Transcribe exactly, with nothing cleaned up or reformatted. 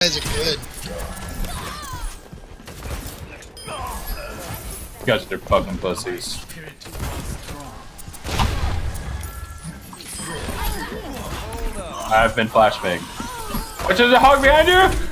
guys are good. You guys are fucking pussies. I've been flashbang. Which is a hog behind you?